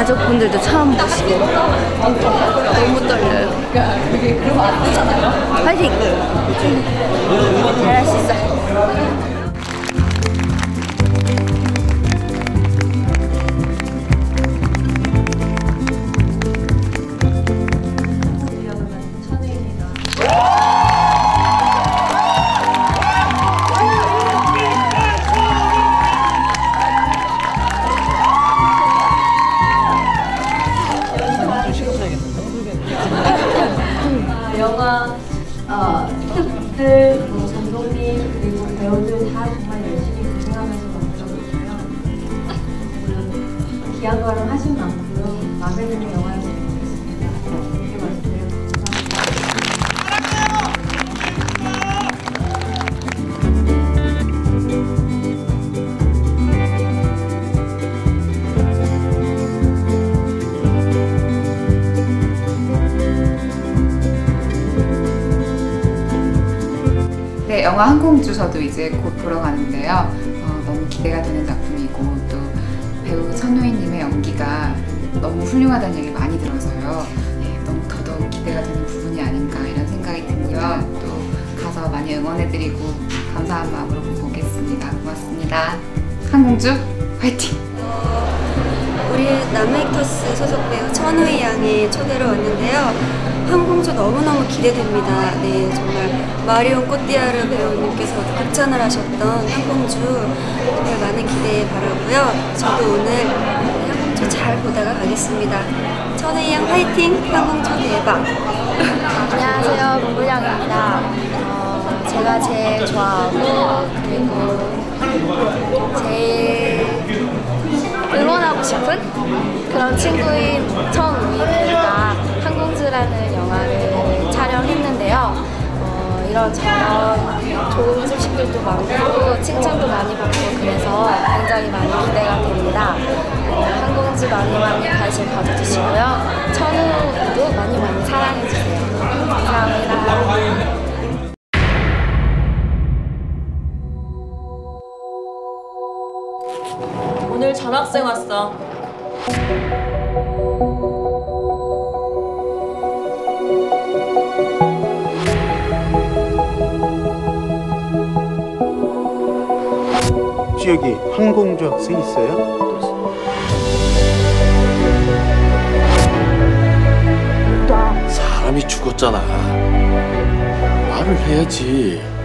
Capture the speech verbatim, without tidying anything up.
가족분들도 처음 보시고 너무 떨려요. 그러면 안 되잖아요. 파이팅! 잘할 수 있어. 영화 어, 스태프들, 뭐 감독님 그리고 배우들 다 정말 열심히 고생하면서 만들어줬고요. 물론 귀한 걸음 하신 만큼 마음에 드는 영화였으면 좋겠습니다. 이렇게 말씀드리고 네, 영화 항공주 저도 이제 곧 보러 가는데요. 어, 너무 기대가 되는 작품이고 또 배우 천우희님의 연기가 너무 훌륭하다는 얘기 많이 들어서요. 네, 너무 더더욱 기대가 되는 부분이 아닌가 이런 생각이 들고요. 또 가서 많이 응원해드리고 감사한 마음으로 보겠습니다. 고맙습니다. 항공주 화이팅! 우리 남메이커스 소속 배우 천우희 양의 초대로 왔는데요. 항공주 너무너무 기대됩니다. 네, 정말 마리온 꼬띠아르 배우님께서 극찬을 하셨던 항공주 정말 많은 기대 바라고요. 저도 오늘 항공주 잘 보다가 가겠습니다. 천우희 양 화이팅! 항공주 대박! 안녕하세요, 문불량입니다. 어, 제가 제일 좋아하고 그리고 제일 응원하고 싶은 그런 친구인 천우희 배우가 항공주라는 영화를 촬영했는데요. 어, 이런저런 좋은 소식들도 많고 칭찬도 많이 받고 그래서 굉장히 많이 기대가 됩니다. 어, 항공주 많이 많이 관심 가져주시고요. 천우도 많이 많이 사랑해주세요. 감사합니다. 오늘 전학생 왔어. 혹시 여기 항공주 학생 있어요? 사람이 죽었잖아. 말을 해야지.